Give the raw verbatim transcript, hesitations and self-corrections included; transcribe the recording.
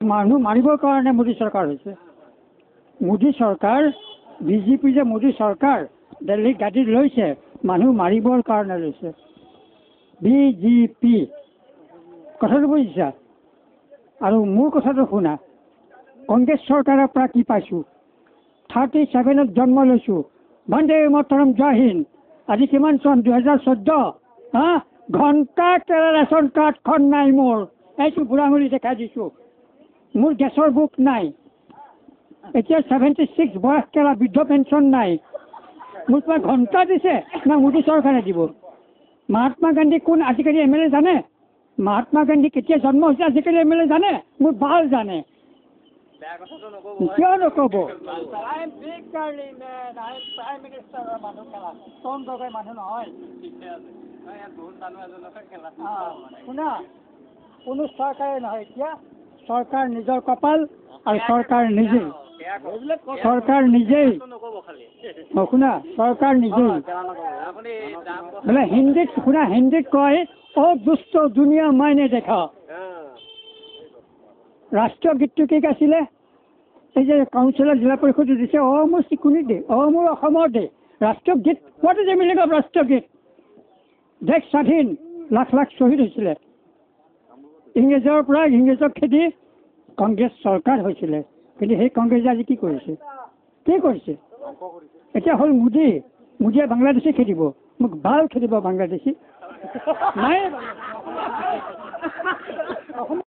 মানুহ মাৰিবৰ কাৰণে মোদী চৰকাৰ হৈছে। মোদী চৰকাৰ বিজেপি যে মোদী চৰকাৰ দিল্লীত গাড়ীত লৈছে মানুহ মাৰিবৰ কাৰণে লৈছে। বিজেপি কথাটো বুজিছা? আৰু মোৰ কথাটো শুনা, কংগ্ৰেছ চৰকাৰৰ পৰা কি পাইছোঁ? থাৰ্টি ছেভেনত জন্ম লৈছোঁ। বন্দে মাতৰম জয় হিন্দ। আজি কিমান চন? দুহেজাৰ চৈধ্য। হা ঘণ্টা কেৰা ৰেচন কাৰ্ডখন নাই মোৰ। এইটো বুঢ়াঙুৰি দেখাই দিছোঁ। মোৰ গেছৰ বুক নাই। এতিয়া ছেভেণ্টি ছিক্স বয়স কেলা বৃদ্ধ পেঞ্চন নাই। মোক কিবা ঘণ্টা দিছে না মোদী চৰকাৰে দিব? মহাত্মা গান্ধী কোন আজিকালি এম এল এ জানে? মহাত্মা গান্ধী কেতিয়া জন্ম হৈছে আজিকালি এম এল এ জানে? মোৰ বাল জানে। কিয় নক'ব? শুনা, কোনো চৰকাৰে নহয়, এতিয়া চৰকাৰ নিজৰ কপাল আৰু চৰকাৰ নিজেই চৰকাৰ নিজেই শুনা চৰকাৰ নিজেই বোলে হিন্দীত শুনা হিন্দীত কয় অ দুষ্ট দুনিয়া মাইনে দেখা। ৰাষ্ট্ৰীয় গীতটো কি গাইছিলে? এই যে কাউন্সিলৰ জিলা পৰিষদে দিছে অ মোৰ চিকুনি দে, অ মোৰ অসমৰ দে। ৰাষ্ট্ৰীয় গীত what is the meaning of ৰাষ্ট্ৰীয় গীত? দেশ স্বাধীন, লাখ লাখ শ্বহীদ হৈছিলে। ইংৰেজৰ পৰা ইংৰেজক খেদি কংগ্ৰেছ চৰকাৰ হৈছিলে। কিন্তু সেই কংগ্ৰেছে আজি কি কৰিছে? কি কৰিছে? এতিয়া হ'ল মোদী। মোদীয়ে বাংলাদেশী খেদিব। মোক ভাল খেদিব বাংলাদেশী নাই।